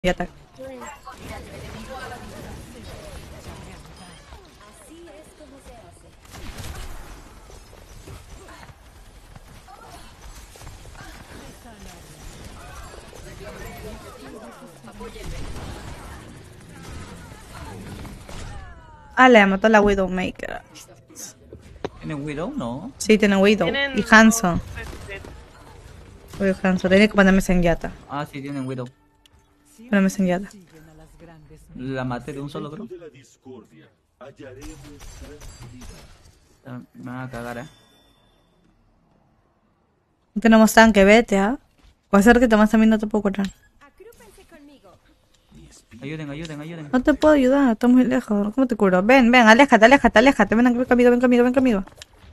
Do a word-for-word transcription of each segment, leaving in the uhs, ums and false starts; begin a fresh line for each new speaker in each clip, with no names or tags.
Y ataque. Ah, le mató a la Widowmaker.
¿Tienen Widow? No.
Sí, tiene Widow.
Tienen-
Y Hanzo. Uy, Hanzo. Tenía que ponerme Zenyatta.
Ah, sí, tienen Widow.
Ponerme Zenyatta.
La maté de un solo, creo. Ah, me van a cagar, eh.
No tenemos tanque, vete, ¿ah? Puede ser que Tomás también no te puedo curar.
Ayuden, ayuden, ayuden.
No te puedo ayudar, estás muy lejos. ¿Cómo te curo? Ven, ven, aléjate, aléjate, aléjate. Ven, ven conmigo, ven conmigo, ven conmigo.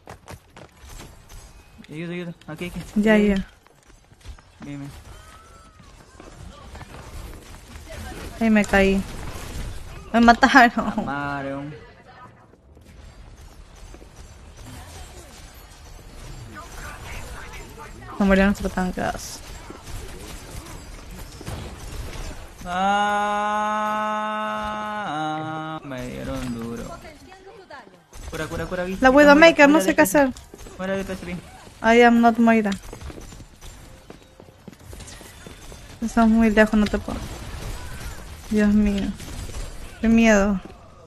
Ayuda, ayuda. Aquí, aquí.
Ya,
Bien,
ya.
bien, bien.
Ahí me caí. Me mataron.
Mario.
Me murió nuestro tanqueazo.
Ah, me dieron duro. Cura, cura, cura. Aquí.
La Widowmaker, no sé qué hacer.
Muera de P S P.
I am not Moira. Estamos muy lejos, no te puedo. Dios mío. Qué miedo.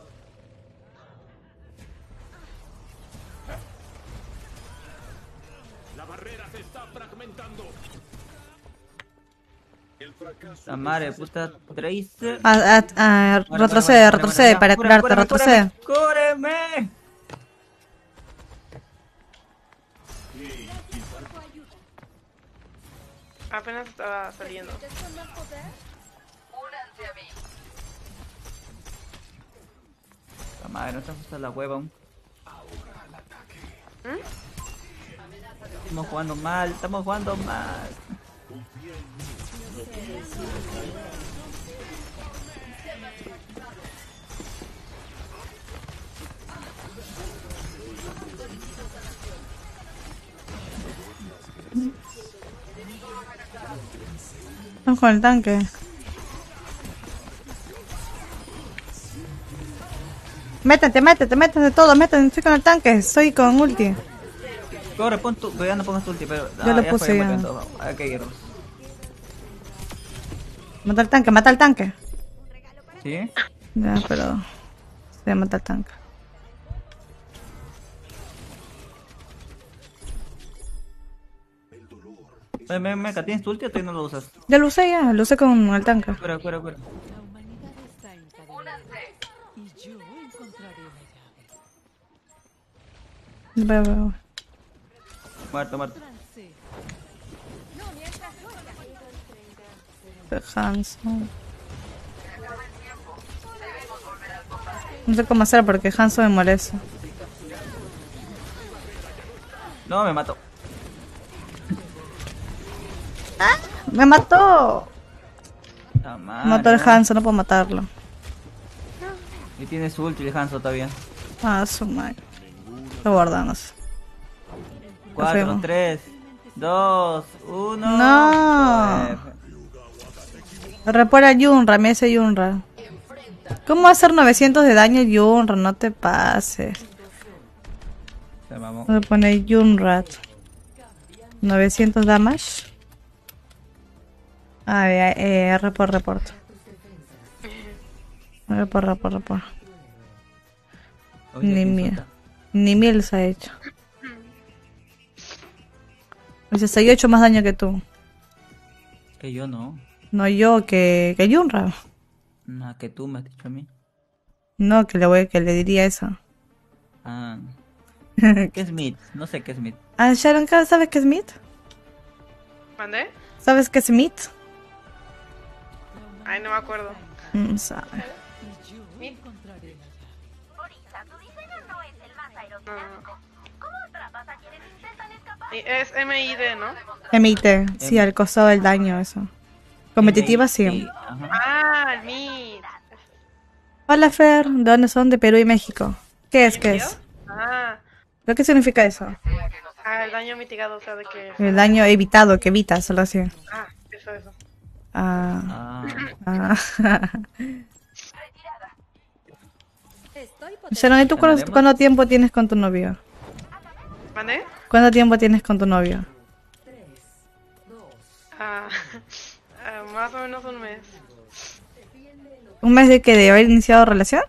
La madre puta Tracer.
Ah, ah, ah,
Muere,
retrocede,
muere, muere,
retrocede
muere,
para
muere.
curarte,
Cúrame,
retrocede.
¡Cúreme! ¡Cúreme!
Apenas estaba saliendo.
La madre, no se ajusta la hueva aún.
¿Mm?
Estamos jugando mal, estamos jugando mal.
Vamos con el tanque. Métete, métete, métete todo, métete, estoy con el tanque, soy con ulti.
Corre, pon tu, ya no pongas tu ulti, pero...
Yo lo
ya
puse
fue,
ya.
muy lento. Hay que irnos.
Mata el tanque, mata el tanque.
¿Sí?
Ya, pero... Se voy a matar el tanque.
Oye, me, meca, ¿tienes tu ulti o todavía no lo usas?
Ya lo usé ya, lo usé con el tanque.
Cura, cura, cura.
Voy, voy, voy.
Muerto, muerto.
Hanson. No sé cómo hacer porque Hanson me molesta.
No, me mató.
¡Me mató!
La
Me
madre,
mató el
¿no?
Hanson, no puedo matarlo.
Y tiene su ulti el Hanzo todavía.
Ah, su madre. Lo guardamos.
cuatro,
fuimos.
tres, dos, uno.
No. Repara Yunra, me hace Yunra. ¿Cómo hacer novecientos de daño Yunra? No te pases.
Se mamó.
Voy a poner Yunra. novecientos damage. Ah, eh, eh, report, report. Report, report, report.
Oye,
Ni
¿quién
miel.
suelta?
Ni miel se ha hecho. sesenta y ocho más daño que tú.
Que yo no.
No yo, que, que Yunra.
No, que tú me has dicho a mí.
No, que le voy, que le diría eso.
Ah. ¿Qué es Smith? No sé qué es Smith.
Ah, Sharon, ¿sabes qué es Smith?
¿Mandé?
¿Sabes qué es Smith?
Ay, no me acuerdo.
No sabe.
¿Mi? Y es M I D, ¿no?
M I T, sí, al costado del daño, eso. Competitiva, sí.
Ajá.
Ah, el Mi.
Hola, Fer. ¿De dónde son? De Perú y México. ¿Qué es? ¿Qué es?
Ah,
¿Pero qué significa eso?
ah, el daño mitigado, o sea, de que...
El daño evitado, que evita, solo así.
Ah, eso, eso.
Ah,
Ah,
ah.
Estoy
Sharon, ¿y tú cuánto,
¿Ganaremos?
cuánto tiempo tienes con tu novio?
¿Vale?
¿Cuánto tiempo tienes con tu novio?
Ah, ah, más o menos un mes.
¿Un mes de que de haber iniciado relación?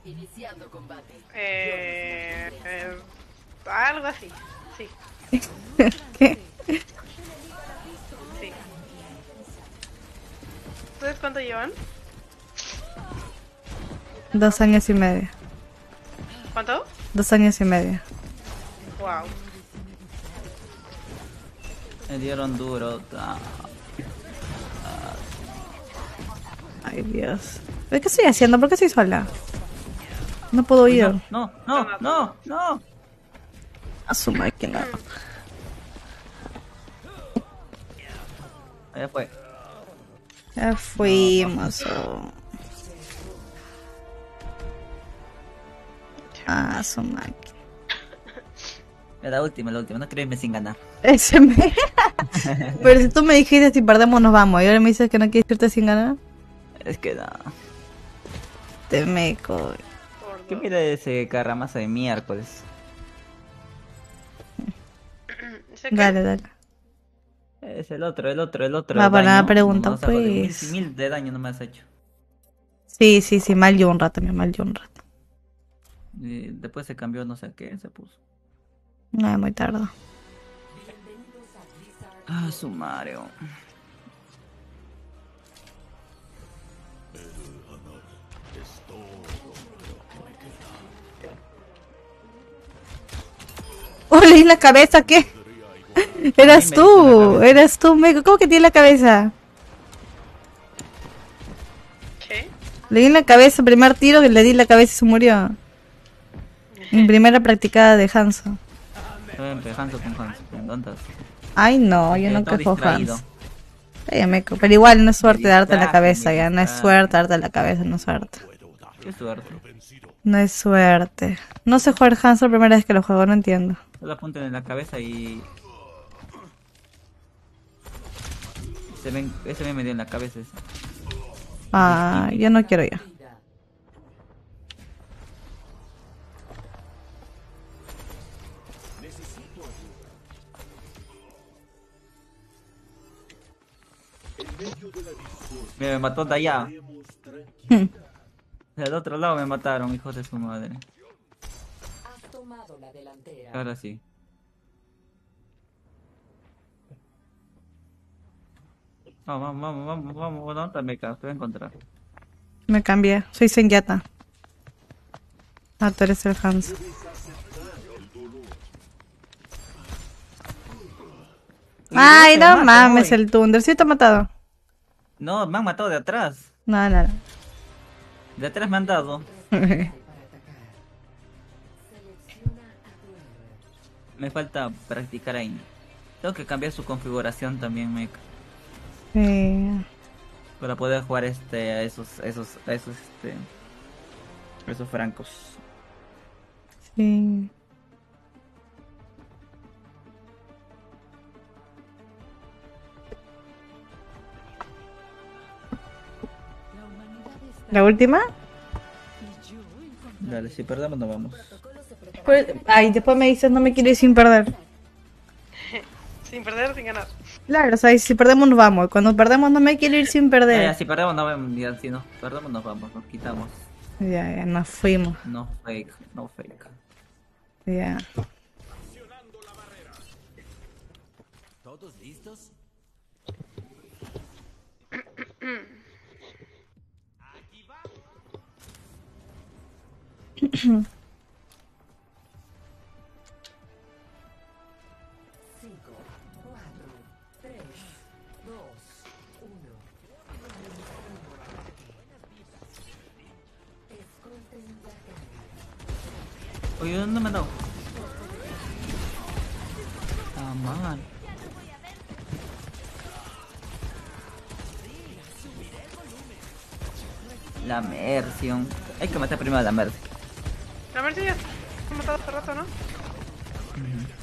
Eh, eh, algo así, sí,
¿Qué?
sí. ¿Ustedes cuánto llevan?
Dos años y medio.
¿Cuánto?
Dos años y medio.
Wow.
me dieron duro. Ah,
Ay, Dios. ¿Pero qué estoy haciendo? ¿Por qué estoy sola? No puedo ir.
no, no, no, no.
A su máquina.
Allá fue.
Ya fuimos. Oh. A su máquina.
La última, la última. No creerme sin ganar.
Ese me... Pero si tú me dijiste si perdemos nos vamos y ahora me dices que no quieres irte sin ganar.
Es que no.
Te meco.
Por
¿Qué
dos.
mira ese carramaza de miércoles?
¿Ese qué?
Dale, dale.
Es el otro, el otro, el otro.
Va
el
para la
daño.
pregunta,
No, no, saco de mil,
pues.
mil de daño no me has hecho.
Sí, sí, sí, mal yo un rato, también mal yo un rato.
Y después se cambió, no sé a qué, se puso.
No es muy tarde.
Ah, su Mario.
¡Oh, le di la cabeza! ¿Qué? Eras
me diste
tú,
la cabeza.
eras tú, meco. ¿Cómo que tiene la cabeza?
¿Qué?
Le di en la cabeza, primer tiro que le di en la cabeza y se murió. Mi primera practicada de Hanzo.
Estoy empezando con Hans. ¿En dónde estás?
Ay, no, yo
Eh,
no
todo
quejo
distraído.
Hanzo. Ay, meco. Pero igual no es suerte
Me
darte la
distraje,
cabeza,
me
ya. No es
distraje.
suerte darte la cabeza, no es suerte.
Qué suerte.
No es suerte. No sé jugar Hanzo la primera vez que lo juego, no entiendo.
Solo apunten en la cabeza y... Se ven, ese me dio en la cabeza ese.
Ah, yo no quiero ya.
Me mató de allá.
Hmm.
Del otro lado me mataron, hijos de su madre.
Has tomado la delantera.
Ahora sí. Vamos, vamos, vamos, vamos, vamos, ¿dónde está Mecha? Te voy a encontrar.
Me cambié. Soy Senyata. Ah, tú eres el Hanzo. Ay,
¿Y de dónde
no
me matan
mames,
hoy?
el Thunder. ¿Sí te ha matado?
No, me han matado de atrás.
No, no,
De atrás me han dado.
no.
Me falta practicar ahí. Tengo que cambiar su configuración también, Mecha.
Sí.
Para poder jugar este a esos, esos, a esos, este, esos francos.
Sí. ¿La última?
Dale, si perdemos nos vamos.
Pues, ay, después me dices no me quiero ir sin perder.
Sin perder, sin ganar.
Claro, o sea, si perdemos nos vamos. Cuando perdemos no me quiero ir sin
Ya,
perder.
ya, si perdemos nos vamos, ya, si no perdemos nos vamos, nos quitamos.
Ya, ya, nos fuimos.
No fake, no fake.
Ya.
¿Todos listos?
cinco, cuatro, tres, dos, uno. Escolten la carga.
Oye, ¿dónde me han dado? Ah, man. La Merción. Hay que matar primero a la Mercy.
La Mercy ya se ha matado hace rato, ¿no?
Ujú.